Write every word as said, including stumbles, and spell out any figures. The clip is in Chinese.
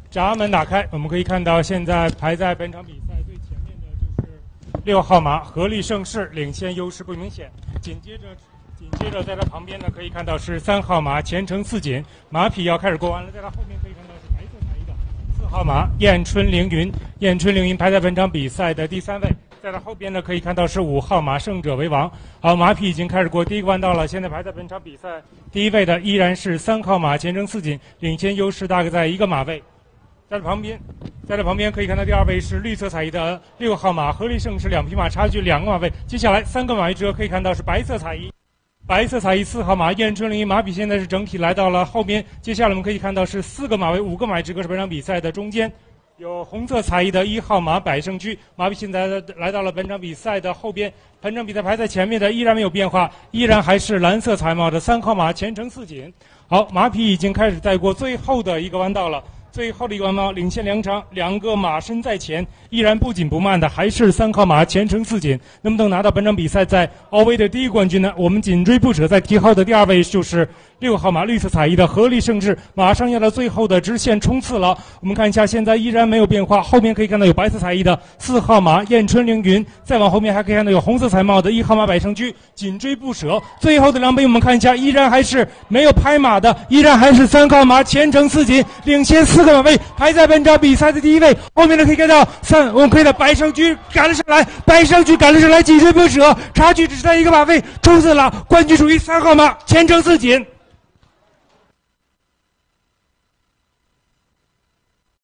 闸门打开，我们可以看到现在排在本场比赛最前面的就是六号马合力盛世，领先优势不明显。紧接着，紧接着在它旁边呢，可以看到是三号马前程似锦，马匹要开始过弯了。在它后面可以看到是白色彩衣的四号马燕春凌云，燕春凌云排在本场比赛的第三位。在它后边呢，可以看到是五号马胜者为王。好，马匹已经开始过第一个弯道了。现在排在本场比赛第一位的依然是三号马前程似锦，领先优势大概在一个马位。在它旁边，在它旁边可以看到第二位是绿色彩衣的六号马合力盛世，两匹马差距两个马位。接下来三个马位之后可以看到是白色彩衣，白色彩衣四号马燕春凌云，马匹现在是整体来到了后边。接下来我们可以看到是四个马位，五个马位之隔是本场比赛的中间。有红色彩衣的一号马百胜居，马匹现在来到了本场比赛的后边。本场比赛排在前面的依然没有变化，依然还是蓝色彩帽的三号马前程似锦。好，马匹已经开始在过最后的一个弯道了。最后的一个弯道领先两场，两个马身在前，依然不紧不慢的还是三号马前程似锦。能不能拿到本场比赛在奥威的第一冠军呢？我们紧追不舍。在提号的第二位就是六号马绿色彩衣的合力盛世，马上要到最后的直线冲刺了。我们看一下，现在依然没有变化。后面可以看到有白色彩衣的四号马燕春凌云，再往后面还可以看到有红色彩帽的一号马百胜居，紧追不舍。最后的两杯我们看一下，依然还是没有拍马的，依然还是三号马前程似锦，领先四个马位，排在本场比赛的第一位。后面呢可以看到三，我们可以看到百胜居赶了上来，百胜居赶了上来，紧追不舍，差距只在一个马位，冲刺了，冠军属于三号马前程似锦。